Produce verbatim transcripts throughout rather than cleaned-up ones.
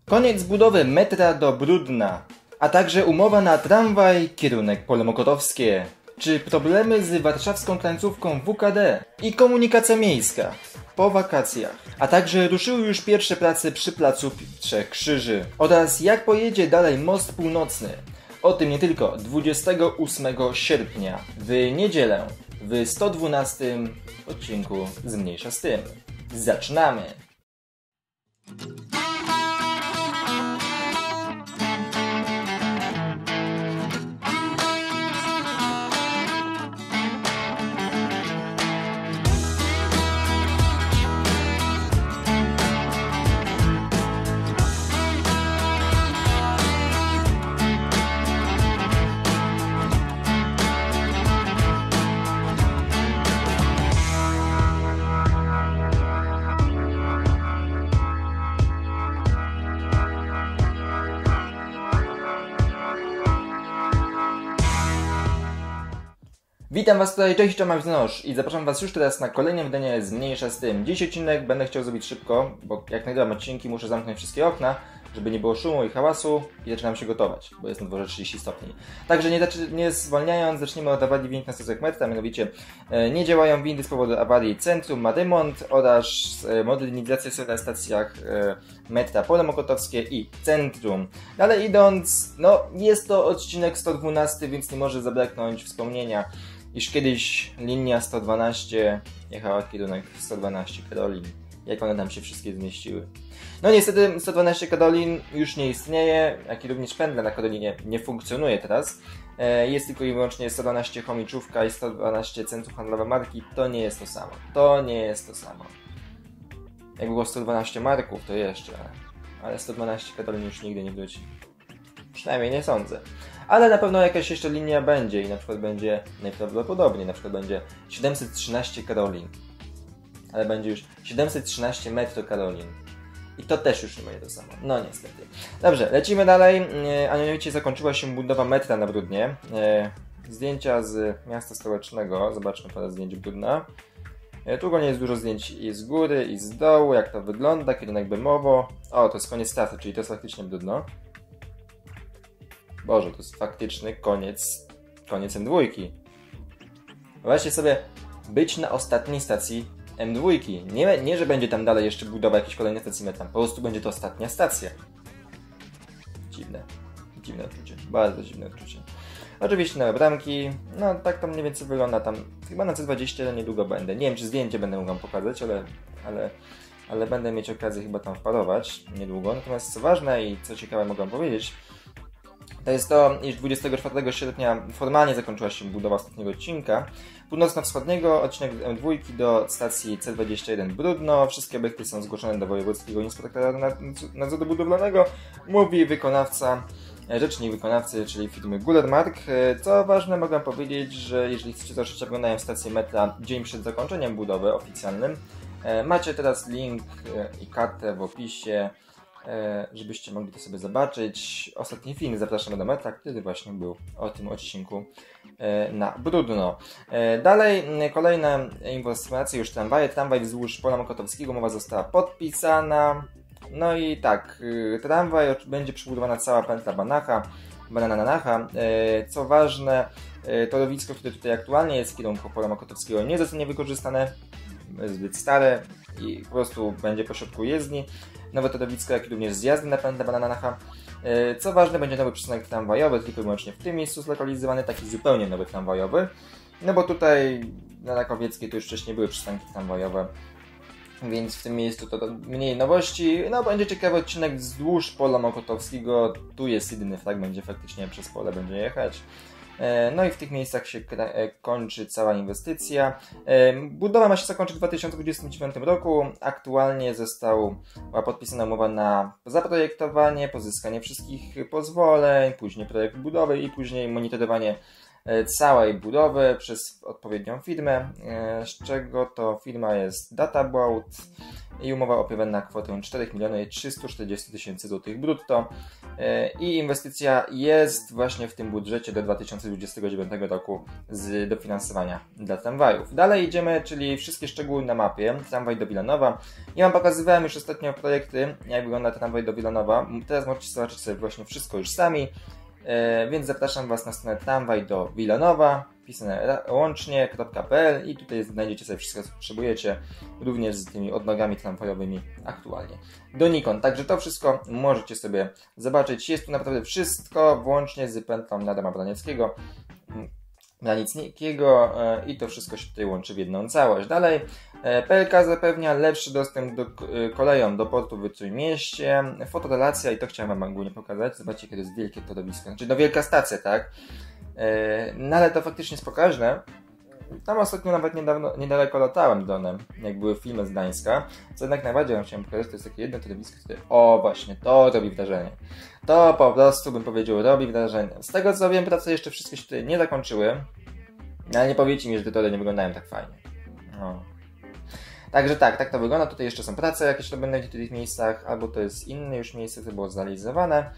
Koniec budowy metra do Brudna, a także umowa na tramwaj, kierunek Pole Mokotowskie, czy problemy z warszawską końcówką W K D i komunikacja miejska po wakacjach, a także ruszyły już pierwsze prace przy placu Trzech Krzyży oraz jak pojedzie dalej Most Północny. O tym nie tylko dwudziestego ósmego sierpnia w niedzielę w sto dwunastym odcinku z Mniejsza z tym. Zaczynamy! Witam Was tutaj, cześć, Tomasz Znosz i zapraszam Was już teraz na kolejne wydanie z Mniejsza z tym. Dziś odcinek będę chciał zrobić szybko, bo jak nagrywam odcinki muszę zamknąć wszystkie okna, żeby nie było szumu i hałasu i zaczynam się gotować, bo jest na dworze trzydzieści stopni. Także nie, nie zwalniając, zacznijmy od awarii wind na stacjach metra, mianowicie e, nie działają windy z powodu awarii centrum, ma remont oraz e, modernizację na stacjach e, metra Pole Mokotowskie i centrum. Dalej idąc, no jest to odcinek sto dwunasty, więc nie może zabraknąć wspomnienia, iż kiedyś linia sto dwanaście jechała kierunek sto dwanaście Karolin. Jak one tam się wszystkie zmieściły. No niestety sto dwanaście Karolin już nie istnieje, jak i również pędle na Karolinie nie funkcjonuje teraz. Jest tylko i wyłącznie sto dwanaście Chomiczówka i sto dwanaście Centrum Handlowe Marki. To nie jest to samo. To nie jest to samo. Jak było sto dwanaście Marków, to jeszcze. Ale sto dwanaście Karolin już nigdy nie wróci. Przynajmniej nie sądzę. Ale na pewno jakaś jeszcze linia będzie i na przykład będzie najprawdopodobniej, na przykład będzie siedemset trzynaście Karolin. Ale będzie już siedemset trzynaście Metro Karolin. I to też już nie będzie to samo. No niestety. Dobrze, lecimy dalej. A mianowicie zakończyła się budowa metra na Brudnie. Zdjęcia z miasta stołecznego. Zobaczmy parę zdjęć Brudna. Tu ogólnie jest dużo zdjęć i z góry, i z dołu, jak to wygląda, kierunek Bemowo. O, to jest koniec trasy, czyli to jest faktycznie Brudno. Boże, to jest faktyczny koniec, koniec M dwa. Wyobraźcie sobie być na ostatniej stacji M dwa. Nie, nie, że będzie tam dalej jeszcze budowa jakiejś kolejnej stacji metra, po prostu będzie to ostatnia stacja. Dziwne. Dziwne odczucie. Bardzo dziwne odczucie. Oczywiście nowe bramki. No tak to mniej więcej wygląda tam. Chyba na C dwadzieścia niedługo będę. Nie wiem, czy zdjęcie będę mógł wam pokazać, ale, ale, ale będę mieć okazję chyba tam wparować niedługo. Natomiast co ważne i co ciekawe mogę wam powiedzieć, to jest to, iż dwudziestego czwartego sierpnia formalnie zakończyła się budowa ostatniego odcinka północno-wschodniego, odcinek M dwa do stacji C dwadzieścia jeden Brudno. Wszystkie obiekty są zgłoszone do Wojewódzkiego Inspektora Nadzoru Budowlanego, mówi wykonawca, rzecznik wykonawcy, czyli firmy Gullermark. Co ważne, mogę powiedzieć, że jeżeli chcecie zobaczyć, jak wyglądają stacje metra dzień przed zakończeniem budowy oficjalnym, macie teraz link i kartę w opisie, żebyście mogli to sobie zobaczyć. Ostatni film zapraszamy do metra, który właśnie był o tym odcinku na Brudno. Dalej, kolejne informacje, już tramwaje. Tramwaj wzdłuż Pola Mokotowskiego, umowa została podpisana. No i tak, tramwaj będzie przebudowana cała pętla Banacha, Banana-Nacha. Co ważne, torowisko, które tutaj aktualnie jest w kierunku Pola Mokotowskiego, nie zostanie wykorzystane, jest zbyt stare i po prostu będzie po środku jezdni. Nowe torowisko, jak i również zjazdy na pętlę Banana-Nacha. Co ważne, będzie nowy przystanek tramwajowy, tylko i wyłącznie w tym miejscu zlokalizowany, taki zupełnie nowy tramwajowy. No bo tutaj na Rakowieckiej to już wcześniej były przystanki tramwajowe, więc w tym miejscu to, to mniej nowości. No będzie ciekawy odcinek wzdłuż Pola Mokotowskiego. Tu jest jedyny fragment, gdzie faktycznie przez pole będzie jechać. No i w tych miejscach się kończy cała inwestycja. Budowa ma się zakończyć w dwa tysiące dwudziestym dziewiątym roku. Aktualnie została podpisana umowa na zaprojektowanie, pozyskanie wszystkich pozwoleń, później projekt budowy i później monitorowanie całej budowy przez odpowiednią firmę, z czego to firma jest Databout i umowa opiewa na kwotę cztery miliony trzysta czterdzieści tysięcy złotych brutto i inwestycja jest właśnie w tym budżecie do dwa tysiące dwudziestego dziewiątego roku z dofinansowania dla tramwajów. Dalej idziemy, czyli wszystkie szczegóły na mapie, tramwaj do Wilanowa. Ja Wam pokazywałem już ostatnio projekty, jak wygląda tramwaj do Wilanowa. Teraz możecie zobaczyć sobie właśnie wszystko już sami. Więc zapraszam Was na stronę tramwaj do Wilanowa, pisane łącznie kropka p l i tutaj znajdziecie sobie wszystko, co potrzebujecie, również z tymi odnogami tramwajowymi aktualnie. Donikąd, także to wszystko możecie sobie zobaczyć. Jest tu naprawdę wszystko, włącznie z pętlą Adama Branieckiego, Branickiego i to wszystko się tutaj łączy w jedną całość. Dalej, P L K zapewnia lepszy dostęp do koleją do portu w Trójmieście. Fotorelacja i to chciałem Wam ogólnie pokazać. Zobaczcie, jakie to jest wielkie torowisko. Znaczy, no wielka stacja, tak? No ale to faktycznie jest pokaźne. Tam ostatnio nawet niedawno, niedaleko latałem dronem, jak były filmy z Gdańska. Co jednak najbardziej Wam chciałem pokazać, to jest takie jedno torowisko, które, o właśnie, to robi wrażenie. To po prostu, bym powiedział, robi wrażenie. Z tego co wiem, prace jeszcze wszystkie się tutaj nie zakończyły, ale nie powiecie mi, że te tory nie wyglądają tak fajnie. No. Także tak, tak to wygląda. Tutaj jeszcze są prace jakieś robione w tych miejscach, albo to jest inne już miejsce, które było zrealizowane.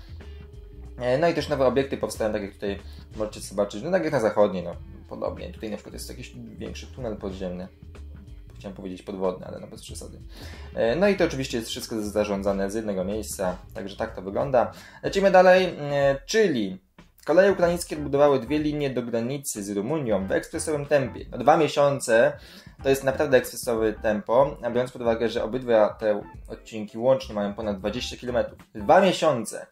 No i też nowe obiekty powstają, tak jak tutaj możecie zobaczyć, no tak jak na zachodniej, no podobnie. Tutaj na przykład jest jakiś większy tunel podziemny. Chciałem powiedzieć podwodny, ale no bez przesady. No i to oczywiście jest wszystko zarządzane z jednego miejsca, także tak to wygląda. Lecimy dalej, czyli koleje ukraińskie budowały dwie linie do granicy z Rumunią w ekspresowym tempie. No, dwa miesiące to jest naprawdę ekspresowe tempo, a biorąc pod uwagę, że obydwa te odcinki łącznie mają ponad dwadzieścia kilometrów. Dwa miesiące!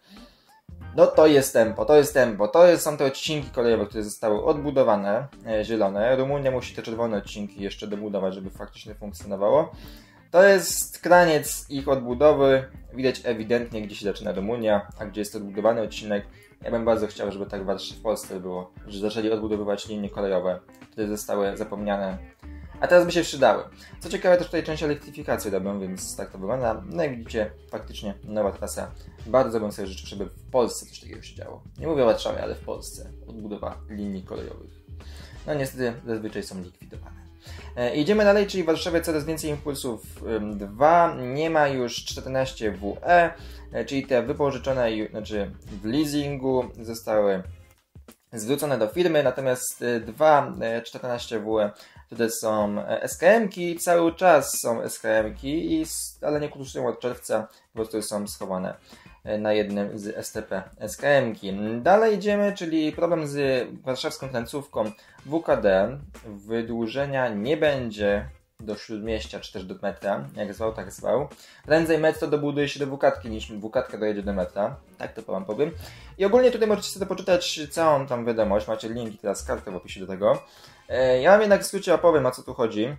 No to jest tempo, to jest tempo. To jest, są te odcinki kolejowe, które zostały odbudowane, e, zielone. Rumunia musi te czerwone odcinki jeszcze dobudować, żeby faktycznie funkcjonowało. To jest kraniec ich odbudowy. Widać ewidentnie, gdzie się zaczyna Rumunia, a gdzie jest odbudowany odcinek. Ja bym bardzo chciał, żeby tak w Polsce było, że zaczęli odbudowywać linie kolejowe, które zostały zapomniane, a teraz by się przydały. Co ciekawe, też tutaj część elektryfikacji robią, więc tak to wygląda. No i widzicie, faktycznie nowa trasa. Bardzo bym sobie życzył, żeby w Polsce coś takiego się działo. Nie mówię o Warszawie, ale w Polsce. Odbudowa linii kolejowych. No niestety zazwyczaj są likwidowane. E, idziemy dalej, czyli w Warszawie coraz więcej impulsów dwa. Nie ma już czternaście W E, e, czyli te wypożyczone, znaczy w leasingu zostały zwrócone do firmy, natomiast dwa czternaście W E tutaj są S K M-ki, cały czas są S K M-ki, ale nie kursują od czerwca, po prostu są schowane na jednym z S T P S K M-ki. Dalej idziemy, czyli problem z warszawską końcówką W K D. Wydłużenia nie będzie do Śródmieścia, czy też do metra, jak zwał, tak zwał. Prędzej metro dobuduje się do Wukatki, niż Wukatka dojedzie do metra. Tak to wam powiem. I ogólnie tutaj możecie sobie poczytać całą tam wiadomość. Macie linki teraz, kartę w opisie do tego. Ja wam jednak w skrócie opowiem, o co tu chodzi.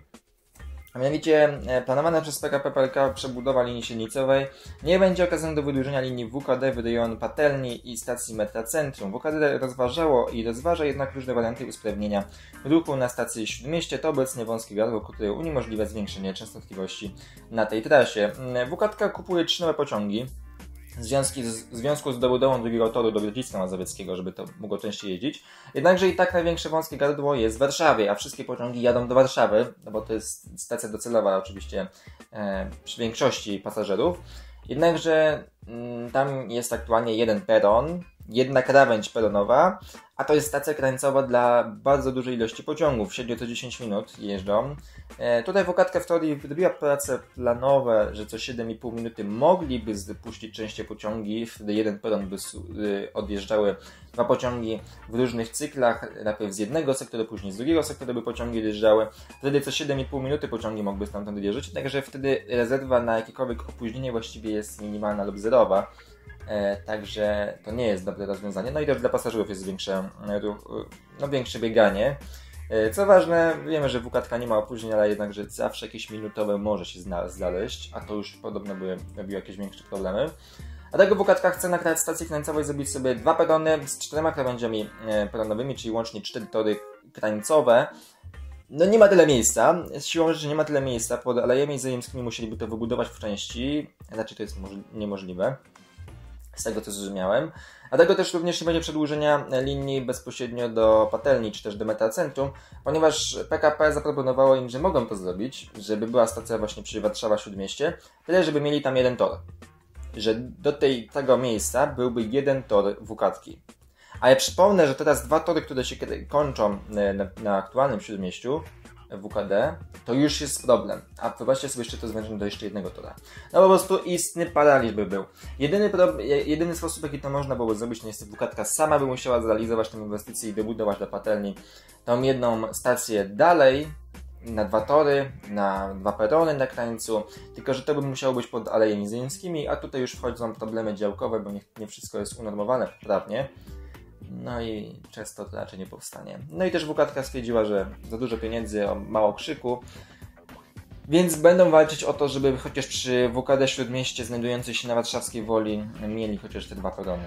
A mianowicie planowana przez P K P P L K przebudowa linii silnicowej nie będzie okazją do wydłużenia linii W K D w rejonu Patelni i stacji metra Centrum. W K D rozważało i rozważa jednak różne warianty usprawnienia ruchu na stacji Śródmieście. To obecnie wąskie gardło, które uniemożliwia zwiększenie częstotliwości na tej trasie. W K D kupuje trzy nowe pociągi. W związku, z, w związku z dobudową drugiego toru do Grodziska Mazowieckiego, żeby to mogło częściej jeździć. Jednakże i tak największe wąskie gardło jest w Warszawie, a wszystkie pociągi jadą do Warszawy, no bo to jest stacja docelowa oczywiście e, przy większości pasażerów. Jednakże m, tam jest aktualnie jeden peron, jedna krawędź peronowa, a to jest stacja krańcowa dla bardzo dużej ilości pociągów, średnio co dziesięć minut jeżdżą. E, tutaj Wokatka w teorii wyrobiła prace planowe, że co siedem i pół minuty mogliby wypuścić częściej pociągi, wtedy jeden peron by y, odjeżdżały dwa pociągi w różnych cyklach, najpierw z jednego sektora, później z drugiego sektora by pociągi odjeżdżały. Wtedy co siedem i pół minuty pociągi mogły stamtąd odjeżdżać, także wtedy rezerwa na jakiekolwiek opóźnienie właściwie jest minimalna lub zerowa. E, także to nie jest dobre rozwiązanie. No i też dla pasażerów jest większe, no, większe bieganie. E, co ważne, wiemy, że Wukatka nie ma opóźnień, ale jednakże zawsze jakieś minutowe może się znaleźć, a to już podobno by robiło jakieś większe problemy. Dlatego Wukatka chce na stacji krańcowej zrobić sobie dwa perony z czterema krawędziami peronowymi, czyli łącznie cztery tory krańcowe. No nie ma tyle miejsca, z siłą rzeczy nie ma tyle miejsca, pod Alejami Zajemskimi musieliby to wybudować w części, raczej to jest niemożliwe. z tego co zrozumiałem. Dlatego też również nie będzie przedłużenia linii bezpośrednio do Patelni czy też do Metalcentrum, ponieważ P K P zaproponowało im, że mogą to zrobić, żeby była stacja właśnie przy Warszawa-Śródmieście, tyle żeby mieli tam jeden tor. Że do tej, tego miejsca byłby jeden tor W K tki. A ja przypomnę, że teraz dwa tory, które się kończą na, na aktualnym Śródmieściu, W K D, to już jest problem. A wyobraźcie sobie jeszcze to zwiększenie do jeszcze jednego tora. No po prostu istny paraliż by był. Jedyny, jedyny sposób, jaki to można było zrobić, to niestety W K tka sama by musiała zrealizować tę inwestycję i dobudować do Patelni tą jedną stację dalej, na dwa tory, na dwa perony na krańcu, tylko że to by musiało być pod Aleje Mizyńskimi, a tutaj już wchodzą problemy działkowe, bo nie, nie wszystko jest unormowane prawnie. No i często to raczej nie powstanie. No i też W K tka stwierdziła, że za dużo pieniędzy, o mało krzyku, więc będą walczyć o to, żeby chociaż przy W K D Śródmieście znajdującej się na Warszawskiej Woli mieli chociaż te dwa perony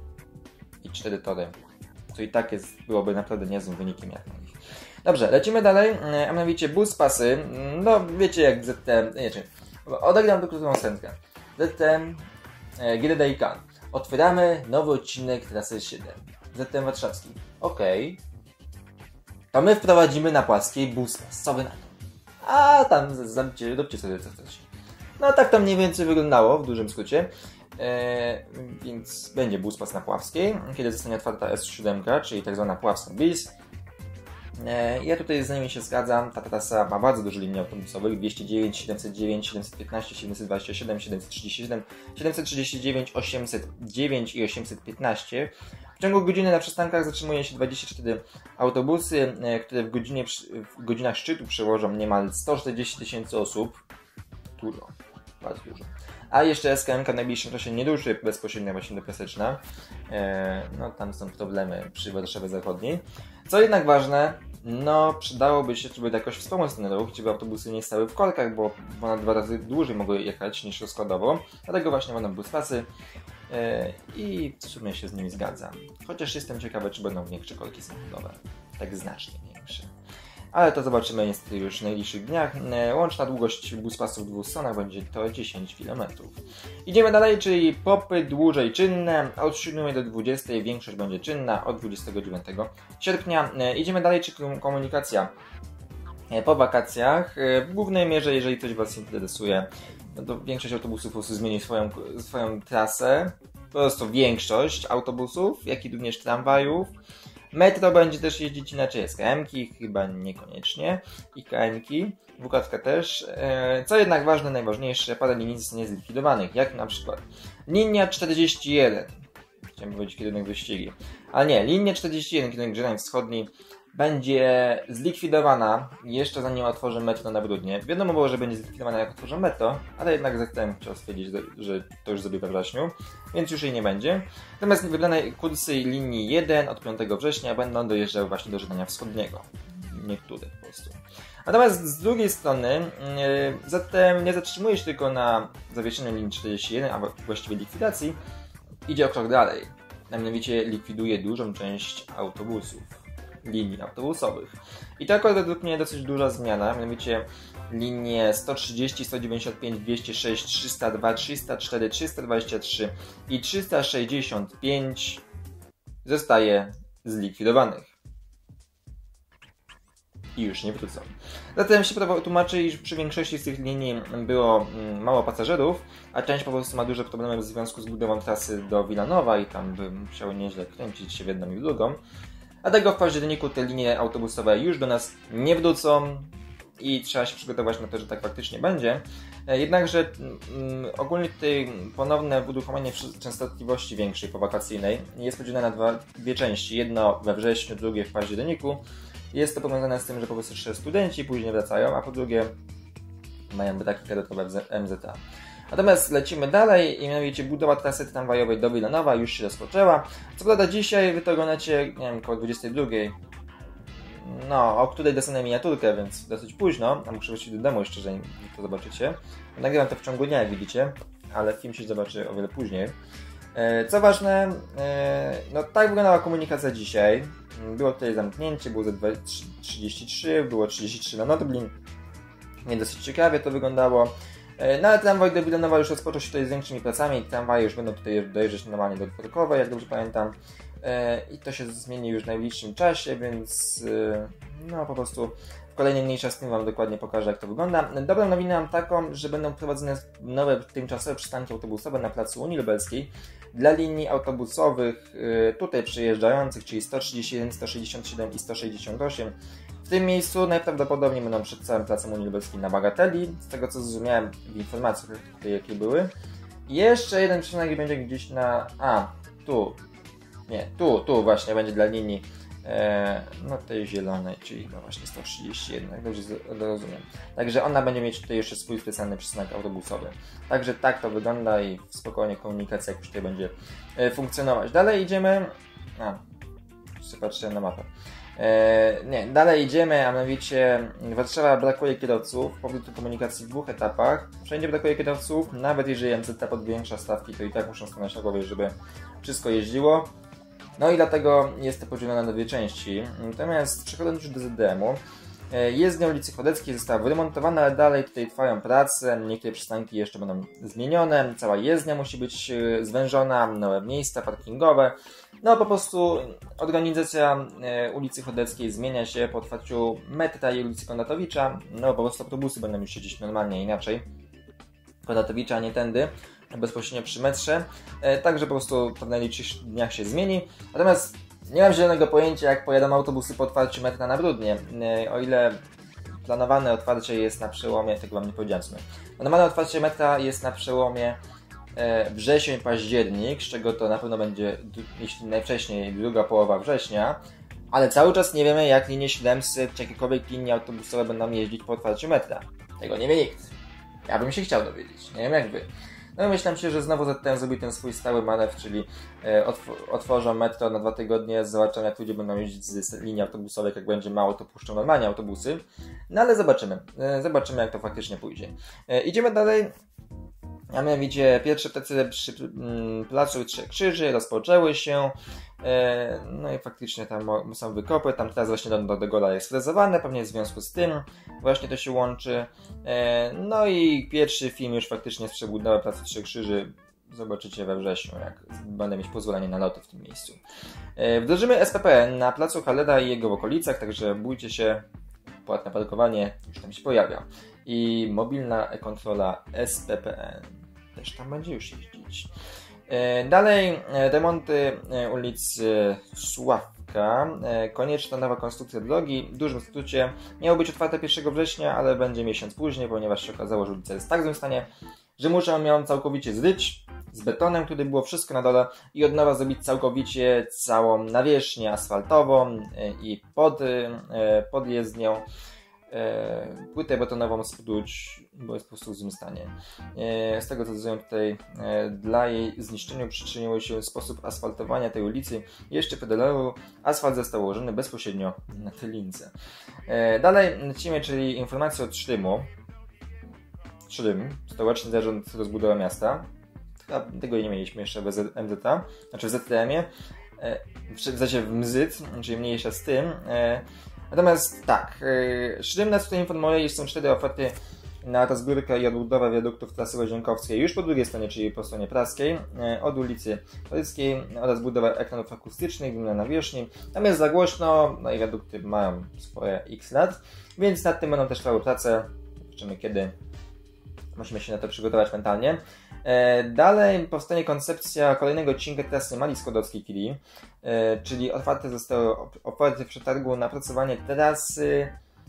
i cztery tory, co i tak jest, byłoby naprawdę niezłym wynikiem jak na nich. Dobrze, lecimy dalej, a mianowicie Buspasy. No wiecie jak Z T M, nie wiem, odegram tylko krótką scenkę. Z T M, G D D I K. Otwieramy nowy odcinek trasy siedem. Z T M warszawski. Okej. Okay. To my wprowadzimy na płaskiej Buspas. Co wy na to? A tam zamkcie, róbcie sobie co chcecie. No tak to mniej więcej wyglądało w dużym skrócie. Eee, więc będzie Buspas na Puławskiej, kiedy zostanie otwarta S siedem, czyli tak zwana Puławska Bis. Eee, ja tutaj z nimi się zgadzam. Ta trasa ma bardzo dużo linii autobusowych. dwieście dziewięć, siedemset dziewięć, siedemset piętnaście, siedemset dwadzieścia siedem, siedemset trzydzieści siedem, siedemset trzydzieści dziewięć, osiemset dziewięć i osiemset piętnaście. W ciągu godziny na przystankach zatrzymuje się dwadzieścia cztery autobusy, które w, godzinie, w godzinach szczytu przewożą niemal sto czterdzieści tysięcy osób. Dużo, bardzo dużo. A jeszcze S K M K w najbliższym czasie nie ruszy bezpośrednio właśnie do Piaseczna. No tam są problemy przy Warszawie Zachodniej. Co jednak ważne, no przydałoby się, żeby jakoś wspomóc ten ruch, żeby autobusy nie stały w korkach, bo ponad dwa razy dłużej mogły jechać niż rozkładowo. Dlatego właśnie będą Buspasy. I w sumie się z nimi zgadzam. Chociaż jestem ciekawy, czy będą większe korki samochodowe. Tak znacznie większe. Ale to zobaczymy niestety już w najbliższych dniach. Łączna długość Buspasów w dwóch stronach będzie to dziesięć kilometrów. Idziemy dalej, czyli popy dłużej czynne. Od siódmej do dwudziestej większość będzie czynna, od dwudziestego dziewiątego sierpnia. Idziemy dalej, czyli komunikacja po wakacjach. W głównej mierze, jeżeli ktoś Was interesuje, no to większość autobusów po prostu zmieni swoją, swoją trasę. Po prostu większość autobusów, jak i również tramwajów. Metro będzie też jeździć inaczej, S K M ki chyba niekoniecznie, i K M ki, W K tka też. Co jednak ważne, najważniejsze, parę linii zostanie zlikwidowanych, jak na przykład linia czterdzieści jeden, chciałem powiedzieć kierunek wyścigi, ale nie, linia czterdzieści jeden, kierunek Żerań Wschodni, będzie zlikwidowana jeszcze zanim otworzę metro na Brudnie. Wiadomo było, że będzie zlikwidowana jak otworzę metro, ale jednak Z T M chciał stwierdzić, że to już zrobi we wrześniu, więc już jej nie będzie. Natomiast wybrane kursy linii jeden od piątego września będą dojeżdżały właśnie do Żerania Wschodniego. Niektóre po prostu. Natomiast z drugiej strony Z T M nie zatrzymuje się tylko na zawieszeniu linii czterdzieści jeden, a właściwie likwidacji. Idzie o krok dalej. A mianowicie likwiduje dużą część autobusów. Linii autobusowych. I to akurat według mnie dosyć duża zmiana, mianowicie linie sto trzydzieści, sto dziewięćdziesiąt pięć, dwieście sześć, trzysta dwa, trzysta cztery, trzysta dwadzieścia trzy i trzysta sześćdziesiąt pięć zostaje zlikwidowanych. I już nie wrócą. Zatem się prawo tłumaczy, iż przy większości z tych linii było mało pasażerów, a część po prostu ma duże problemy w związku z budową trasy do Wilanowa i tam by musiały nieźle kręcić się w jedną i w drugą. Dlatego w październiku te linie autobusowe już do nas nie wrócą i trzeba się przygotować na to, że tak faktycznie będzie. Jednakże mm, ogólnie tutaj ponowne uruchomienie częstotliwości większej powakacyjnej jest podzielone na dwa, dwie części. Jedno we wrześniu, drugie w październiku. Jest to powiązane z tym, że po prostu studenci później wracają, a po drugie mają braki kredytowe w M Z A. Natomiast lecimy dalej i mianowicie budowa trasy tramwajowej do Wilanowa już się rozpoczęła. Co prawda dzisiaj wy to oglądacie, nie wiem, około dwudziestej drugiej. No, o której dostanę miniaturkę, więc dosyć późno, a muszę wrócić do domu jeszcze, zanim to zobaczycie. Nagrywam to w ciągu dnia, jak widzicie, ale film się zobaczy o wiele później. Co ważne, no tak wyglądała komunikacja dzisiaj. Było tutaj zamknięcie, było Z trzydzieści trzy, było trzydzieści trzy na Nordblin. Nie dosyć ciekawie to wyglądało. No ale tramwaj do Wilanowa już rozpoczął się tutaj z większymi pracami, tramwaje już będą tutaj dojeżdżać normalnie do Dworkowej, jak dobrze pamiętam. I to się zmieni już w najbliższym czasie, więc no po prostu w kolejnej mniejsza z tym Wam dokładnie pokażę, jak to wygląda. Dobrą nowinę mam taką, że będą prowadzone nowe tymczasowe przystanki autobusowe na placu Unii Lubelskiej dla linii autobusowych tutaj przyjeżdżających, czyli sto trzydzieści jeden, sto sześćdziesiąt siedem i sto sześćdziesiąt osiem. W tym miejscu najprawdopodobniej będą przed całym placem Unii Lubelskiej na Bagateli, z tego co zrozumiałem w informacjach, jakie były. I jeszcze jeden przystanek będzie gdzieś na... a, tu. Nie, tu, tu właśnie będzie dla linii e, no tej zielonej, czyli no właśnie sto trzydzieści jeden, jak dobrze rozumiem. Także ona będzie mieć tutaj jeszcze swój specjalny przystanek autobusowy. Także tak to wygląda i spokojnie komunikacja już tutaj będzie e, funkcjonować. Dalej idziemy... A, jeszcze patrzyłem na mapę. E, nie, dalej idziemy, a mianowicie Warszawa brakuje kierowców, powrót do komunikacji w dwóch etapach. Wszędzie brakuje kierowców, nawet jeżeli M Z T podwiększa stawki, to i tak muszą stanąć na głowie, żeby wszystko jeździło. No i dlatego jest to podzielone na dwie części. Natomiast przechodząc już do Z D M-u, jezdnia ulicy Chodeckiej została wyremontowana, ale dalej tutaj trwają prace, niektóre przystanki jeszcze będą zmienione, cała jezdnia musi być zwężona, nowe miejsca parkingowe. No po prostu organizacja ulicy Chodeckiej zmienia się po otwarciu metra i ulicy Kondatowicza, no po prostu autobusy będą już siedzieć normalnie inaczej. Kondatowicza, a nie tędy, bezpośrednio przy metrze, także po prostu w najbliższych dniach się zmieni. Natomiast nie mam zielonego pojęcia, jak pojadą autobusy po otwarciu metra na Brudnie, o ile planowane otwarcie jest na przełomie, tego Wam nie powiedziałem. Planowane otwarcie metra jest na przełomie wrzesień, październik, z czego to na pewno będzie, jeśli najwcześniej, druga połowa września, ale cały czas nie wiemy, jak linie siedemset czy jakiekolwiek linie autobusowe będą jeździć po otwarciu metra. Tego nie wie nikt. Ja bym się chciał dowiedzieć, nie wiem jak Wy. No i myślę się, że znowu Z T M zrobi ten swój stały manewr, czyli otw otworzą metro na dwa tygodnie, zobaczą jak ludzie będą jeździć z linii autobusowych, jak będzie mało, to puszczą normalnie autobusy. No ale zobaczymy, zobaczymy jak to faktycznie pójdzie. Idziemy dalej. A mianowicie pierwsze prace przy placu Trzech Krzyży rozpoczęły się. No i faktycznie tam są wykopy, tam teraz właśnie do de Gaulle'a jest frezowane, pewnie w związku z tym właśnie to się łączy. No i pierwszy film już faktycznie z przebudowy placu Trzech Krzyży zobaczycie we wrześniu, jak będę mieć pozwolenie na loty w tym miejscu. Wdrożymy S P P N na placu Haleda i jego w okolicach, także bójcie się, płatne parkowanie już tam się pojawia. I mobilna e-kontrola S P P N też tam będzie już jeździć. Dalej remonty ulicy Sławka. Konieczna nowa konstrukcja drogi w dużym skrócie. Miało być otwarte pierwszego września, ale będzie miesiąc później, ponieważ się okazało, że ulica jest w tak złym stanie, że muszę ją całkowicie zryć z betonem, który było wszystko na dole i od nowa zrobić całkowicie całą nawierzchnię asfaltową i pod, pod jezdnią. Płytę betonową spróć, bo jest po prostu w złym stanie. Z tego co rozumiem tutaj, dla jej zniszczenia przyczynił się sposób asfaltowania tej ulicy. Jeszcze pedaleru asfalt został ułożony bezpośrednio na tej lince. Dalej lecimy, czyli informacje od Sztymu. Sztym, Stołeczny Zarząd Rozbudowy Miasta. Tego nie mieliśmy jeszcze w M Z T, znaczy w Z T M-ie. W zasadzie w M Z T, czyli mniejsza z tym. Natomiast tak, Sztym nas tutaj informuje, iż są cztery oferty na rozbiórkę i odbudowę wiaduktów trasy Łazienkowskiej już po drugiej stronie, czyli po stronie praskiej, od ulicy Choleckiej oraz budowę ekranów akustycznych na nawierzchni. Tam jest za głośno, no i wiadukty mają swoje x lat, więc nad tym będą też trwały prace. Zobaczymy kiedy. Musimy się na to przygotować mentalnie. Dalej powstanie koncepcja kolejnego odcinka trasy Mali Skłodowskiej-Kili, czyli otwarte zostały oferty w przetargu na pracowanie trasy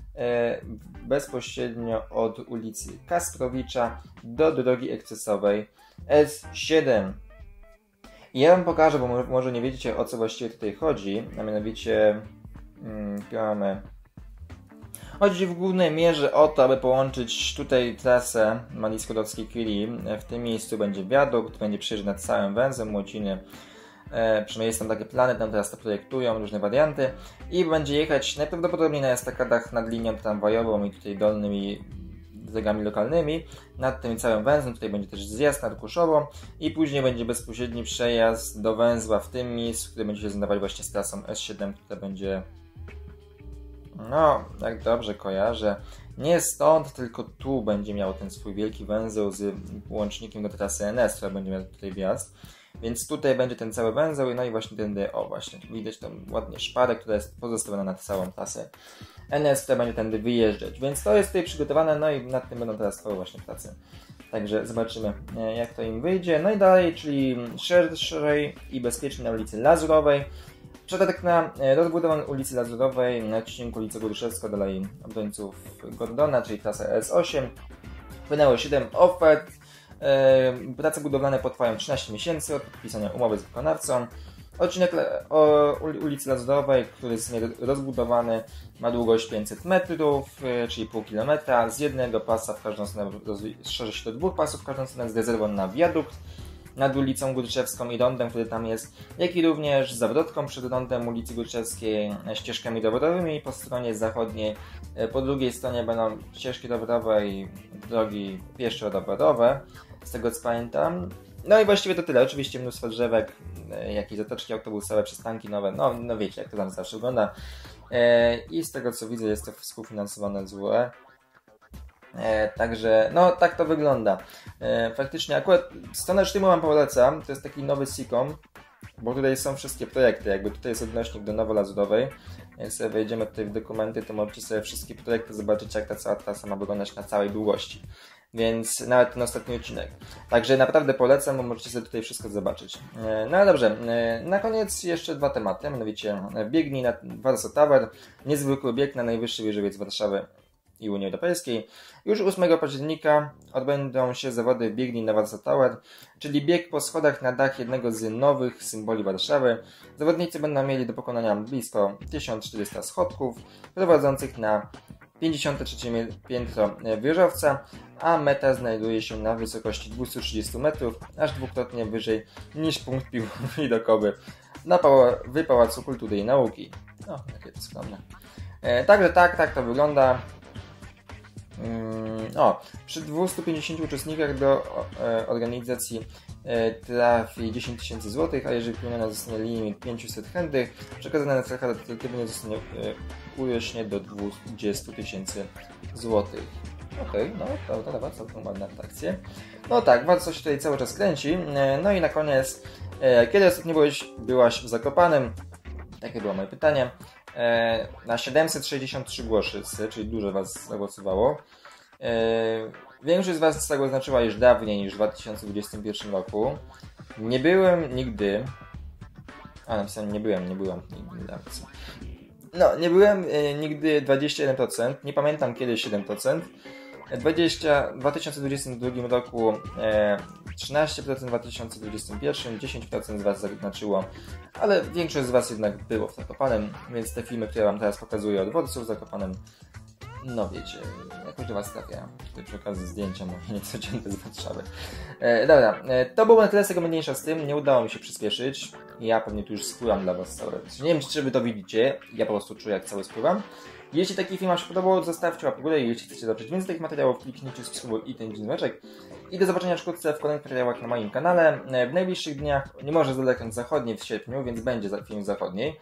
bezpośrednio od ulicy Kasprowicza do drogi ekspresowej S siedem. I ja Wam pokażę, bo może nie wiecie, o co właściwie tutaj chodzi, a mianowicie hmm, mamy... Chodzi w głównej mierze o to, aby połączyć tutaj trasę Mali Skłodowskiej-Kili. W tym miejscu będzie wiadukt, będzie przejeżdżać nad całym węzłem Młociny. E, przynajmniej są takie plany, tam teraz to projektują, różne warianty. I będzie jechać najprawdopodobniej na estakadach nad linią tramwajową i tutaj dolnymi drogami lokalnymi. Nad tym całym węzłem, tutaj będzie też zjazd na Arkuszową. I później będzie bezpośredni przejazd do węzła w tym miejscu, który będzie się znajdować właśnie z trasą S siedem, która będzie... No, jak dobrze kojarzę, nie stąd, tylko tu będzie miał ten swój wielki węzeł z łącznikiem do trasy N S, która będzie miała tutaj wjazd. Więc tutaj będzie ten cały węzeł, no i właśnie tędy, o właśnie, widać tam ładnie szparę, która jest pozostawiona na całą trasę N S, która będzie tędy wyjeżdżać. Więc to jest tutaj przygotowane, no i nad tym będą teraz trwały właśnie prace. Także zobaczymy, jak to im wyjdzie. No i dalej, czyli szerszej i bezpiecznej na ulicy Lazurowej. Przetarg na rozbudowanej ulicy Lazurowej, na odcinku ulicy Góryszewska, dalej obrońców Gordona, czyli trasa S osiem. Wpłynęło siedem ofert. Prace budowlane potrwają trzynaście miesięcy od podpisania umowy z wykonawcą. Odcinek o ulicy Lazurowej, który jest rozbudowany, ma długość pięćset metrów, czyli pół kilometra. Z jednego pasa w każdą stronę rozszerzy się do dwóch pasów w każdą stronę z rezerwą na wiadukt nad ulicą Górczewską i rondem, który tam jest, jak i również z zawrotką przed rondem ulicy Górczewskiej, ścieżkami rowerowymi po stronie zachodniej. Po drugiej stronie będą ścieżki rowerowe i drogi pieszo-rowerowe, z tego co pamiętam. No i właściwie to tyle. Oczywiście mnóstwo drzewek, jakieś zatoczki autobusowe, przystanki nowe, no, no wiecie jak to tam zawsze wygląda. I z tego co widzę jest to współfinansowane z U E. E, także, no tak to wygląda. E, faktycznie, akurat stronę Sztymu wam polecam, to jest taki nowy SICOM, bo tutaj są wszystkie projekty, jakby tutaj jest odnośnik do Nowolazurowej. Jak sobie wejdziemy tutaj w dokumenty, to możecie sobie wszystkie projekty zobaczyć, jak ta cała trasa ma wyglądać na całej długości. Więc nawet ten ostatni odcinek. Także naprawdę polecam, bo możecie sobie tutaj wszystko zobaczyć. E, no ale dobrze, e, na koniec jeszcze dwa tematy, mianowicie biegnij na Warsaw Tower, niezwykły bieg na najwyższy wieżowiec Warszawy i Unii Europejskiej. Już ósmego października odbędą się zawody biegnij na Warsaw Tower, czyli bieg po schodach na dach jednego z nowych symboli Warszawy. Zawodnicy będą mieli do pokonania blisko tysiąc czterysta schodków prowadzących na pięćdziesiąte trzecie piętro wieżowca, a meta znajduje się na wysokości dwieście trzydzieści metrów, aż dwukrotnie wyżej niż punkt widokowy na w Pałacu Kultury i Nauki. No, jakie to skromne. E, także tak, tak to wygląda. O, przy dwustu pięćdziesięciu uczestnikach do e, organizacji e, trafi dziesięć tysięcy złotych, a jeżeli wypełniona zostanie limit pięćset chętnych, przekazana na cel charytatywny zostanie e, urośnie do dwudziestu tysięcy złotych. Okej, okay, no to dobra, całkiem ładna atrakcja. No tak, bardzo się tutaj cały czas kręci. E, no i na koniec, e, kiedy ostatnio byłeś, byłaś w Zakopanem? Takie było moje pytanie. Na siedemset sześćdziesiąt trzy głosy, czyli dużo was zagłosowało. Większość z was tego oznaczyła już dawniej niż w dwa tysiące dwudziestym pierwszym roku. Nie byłem nigdy... A, napisałem nie byłem, nie byłam nigdy. No, nie byłem nigdy dwadzieścia jeden procent, nie pamiętam kiedy siedem procent. dwadzieścia w dwa tysiące dwudziestym drugim roku e, trzynaście procent, w dwa tysiące dwudziestym pierwszym dziesięć procent z was zaznaczyło, ale większość z was jednak było w Zakopanem, więc te filmy, które wam teraz pokazuję od dworców w Zakopanem, no wiecie, jakoś do was trafia. Tutaj przy okazji zdjęcia moje nieco cięte z Warszawy. E, dobra, e, to było na tyle z tego mniejsza z tym, nie udało mi się przyspieszyć. Ja pewnie tu już spływam dla was całe. Nie wiem, czy wy to widzicie, ja po prostu czuję, jak cały spływam. Jeśli taki film wam się podobał, zostawcie łapkę w górę i jeśli chcecie zobaczyć więcej takich materiałów, kliknijcie subskrybuj i ten dzwoneczek. I do zobaczenia wkrótce w kolejnych materiałach na moim kanale. W najbliższych dniach, nie może zalegać zachodniej w sierpniu, więc będzie film zachodniej.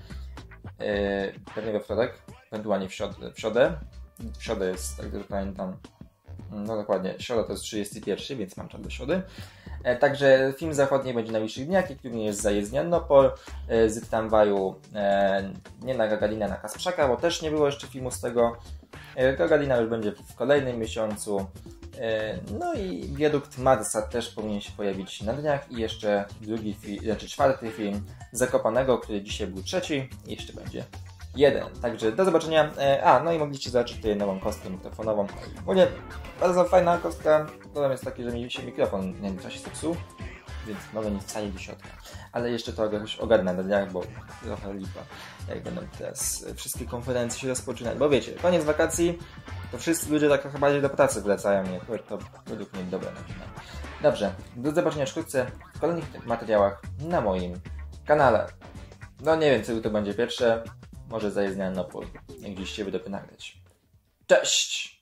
Yy, pewnie we wtorek, ewentualnie w środę. W środę, w środę jest, tak jak pamiętam, no dokładnie, środa to jest trzydziesty pierwszy, więc mam czas do środy. E, także film zachodni będzie na najbliższych dniach, który jest zajezdnia Nopol e, z tramwaju e, nie na Gagalina, na Kasprzaka, bo też nie było jeszcze filmu z tego. E, Gagalina już będzie w kolejnym miesiącu. E, no i wiadukt Marsa też powinien się pojawić na dniach i jeszcze drugi film, znaczy czwarty film Zakopanego, który dzisiaj był trzeci i jeszcze będzie jeden. Także do zobaczenia. A, no i mogliście zobaczyć tutaj nową kostkę mikrofonową. Ogólnie bardzo fajna kostka. Problem jest taki, że mi się mikrofon w międzyczasie zepsuł, więc mogę nie wsadzić do środka. Ale jeszcze to jakoś ogarnę na dniach, bo trochę lipa, jak będą teraz wszystkie konferencje się rozpoczynać. Bo wiecie, koniec wakacji, to wszyscy ludzie tak trochę bardziej do pracy wracają. Nie? To według mnie dobre. Dobrze, do zobaczenia wkrótce w kolejnych materiałach na moim kanale. No nie wiem, co to będzie pierwsze. Może zajezdnia Nopol, jak gdzieś się wydoby nagrać. Cześć!